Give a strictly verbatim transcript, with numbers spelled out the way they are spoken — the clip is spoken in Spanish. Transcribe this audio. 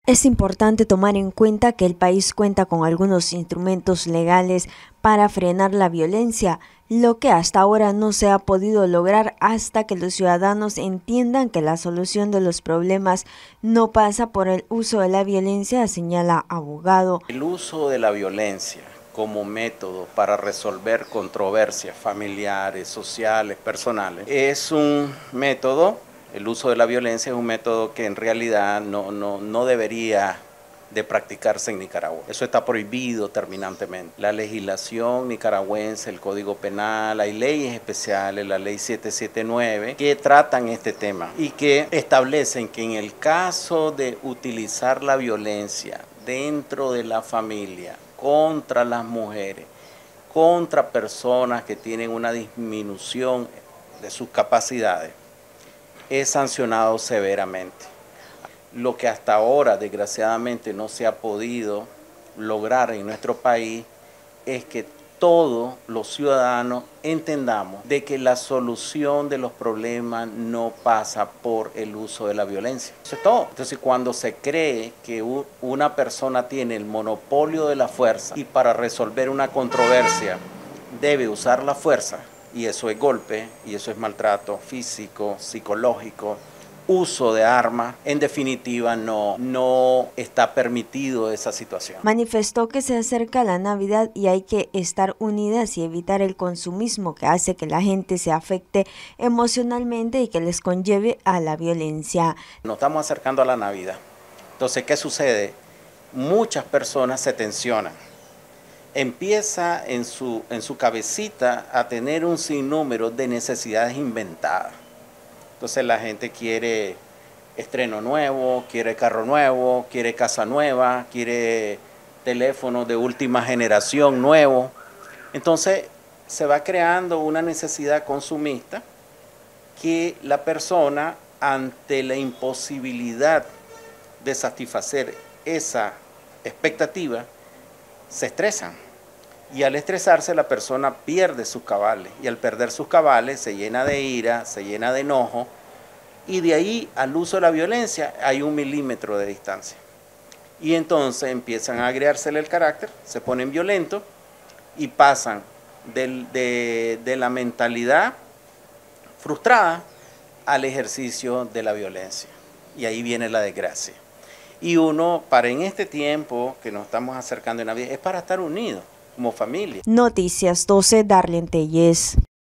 Es importante tomar en cuenta que el país cuenta con algunos instrumentos legales para frenar la violencia, lo que hasta ahora no se ha podido lograr hasta que los ciudadanos entiendan que la solución de los problemas no pasa por el uso de la violencia, señala abogado. El uso de la violencia como método para resolver controversias familiares, sociales, personales, es un método. El uso de la violencia es un método que en realidad no, no, no debería de practicarse en Nicaragua. Eso está prohibido terminantemente. La legislación nicaragüense, el Código Penal, hay leyes especiales, la ley siete siete nueve, que tratan este tema y que establecen que en el caso de utilizar la violencia dentro de la familia, contra las mujeres, contra personas que tienen una disminución de sus capacidades, es sancionado severamente. Lo que hasta ahora, desgraciadamente, no se ha podido lograr en nuestro país es que todos los ciudadanos entendamos de que la solución de los problemas no pasa por el uso de la violencia. Eso es todo. Entonces, cuando se cree que una persona tiene el monopolio de la fuerza y para resolver una controversia debe usar la fuerza, y eso es golpe, y eso es maltrato físico, psicológico, uso de armas, en definitiva no, no está permitido esa situación. Manifestó que se acerca la Navidad y hay que estar unidas y evitar el consumismo que hace que la gente se afecte emocionalmente y que les conlleve a la violencia. Nos estamos acercando a la Navidad. Entonces, ¿qué sucede? Muchas personas se tensionan. Empieza en su, en su cabecita a tener un sinnúmero de necesidades inventadas. Entonces la gente quiere estreno nuevo, quiere carro nuevo, quiere casa nueva, quiere teléfono de última generación nuevo. Entonces se va creando una necesidad consumista que la persona, ante la imposibilidad de satisfacer esa expectativa, se estresan, y al estresarse la persona pierde sus cabales, y al perder sus cabales se llena de ira, se llena de enojo, y de ahí al uso de la violencia hay un milímetro de distancia. Y entonces empiezan a agriársele el carácter, se ponen violentos y pasan del, de, de la mentalidad frustrada al ejercicio de la violencia. Y ahí viene la desgracia. Y uno, para en este tiempo que nos estamos acercando en Navidad, es para estar unidos como familia. Noticias doce, Darlene Telles.